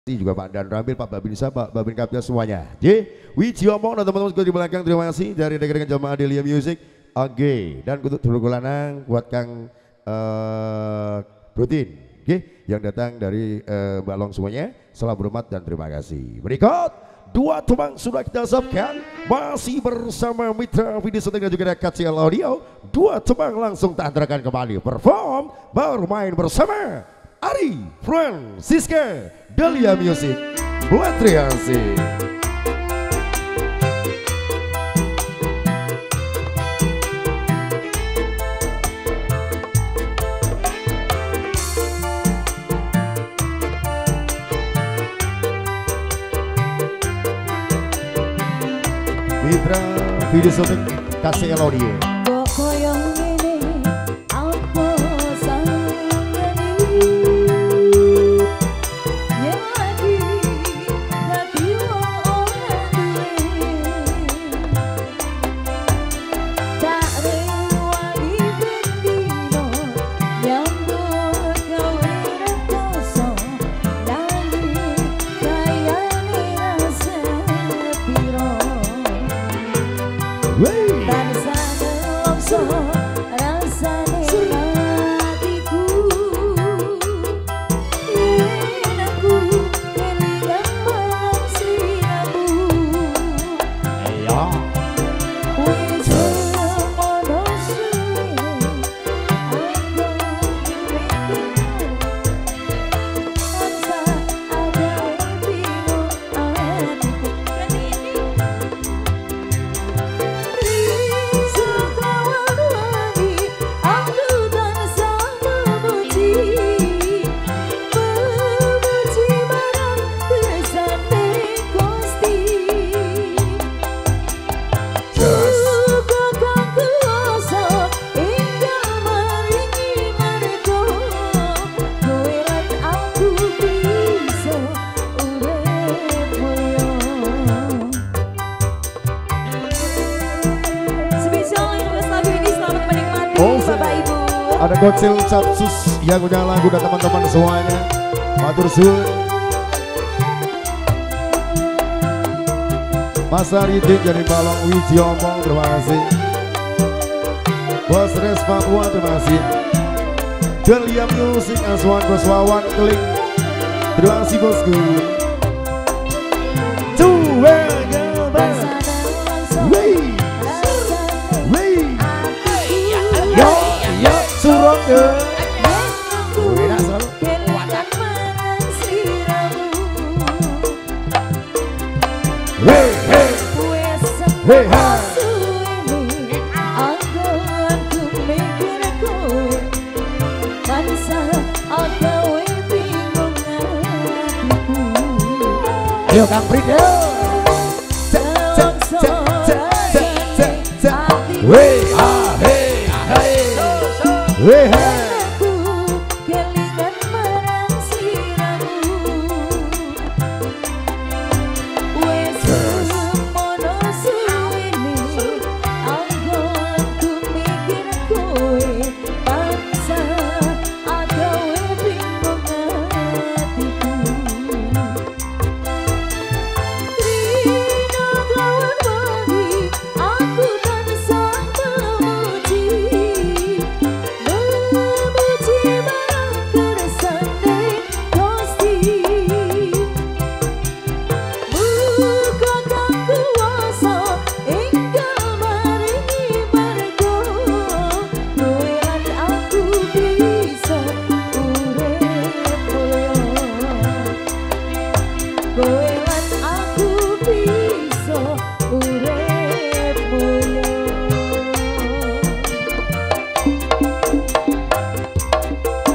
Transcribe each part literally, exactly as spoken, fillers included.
juga Pak Dan Rambil, Pak Babin Isa, Pak Babin Kapnya semuanya. J, Wijiomong dan teman-teman di belakang, terima kasih dari rekan-rekan jamaah Delia Music. Oke, dan untuk dulu lanang buat Kang uh, Rutin, oke, yang datang dari uh, Balong semuanya. Salam hormat dan terima kasih. Berikut dua tembang sudah kita siapkan, masih bersama Mitra Video Syuting dan juga K C L Audio. Dua tembang langsung tak antarakan kembali perform bermain bersama Ari Francisca Delia Music Blatriasi. Mitra Video Syuting K C L Audio. Ada Gocil Capsus yang udah lagu dan teman-teman semuanya. Matur suwun. Mas Aridin dari Balong Wijiomong, terima kasih. Bos Res Papua, terima kasih. Delia Music Aswan Bos Wawan Keling, terima kasih bosku. Hey, hey. Yo Kang Prit yo. Wey ah hey hey. Wey hey.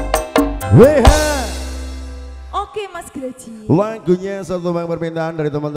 Oke Mas Graji. Lagunya satu bang permintaan dari teman-teman.